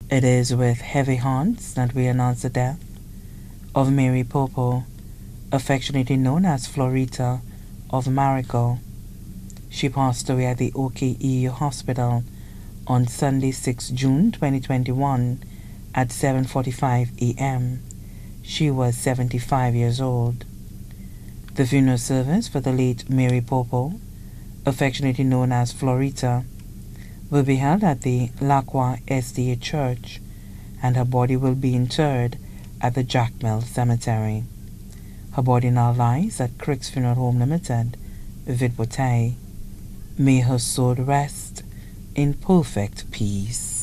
It is with heavy hearts that we announce the death of Mary Popo, affectionately known as Florita of Marico. She passed away at the OKEU Hospital on Sunday, 6 June 2021 at 7:45 a.m. She was 75 years old. The funeral service for the late Mary Popo, affectionately known as Florita, will be held at the Lacqua SDA Church, and her body will be interred at the Jackmill Cemetery. Her body now lies at Crick's Funeral Home Limited, Vidbotai. May her soul rest in perfect peace.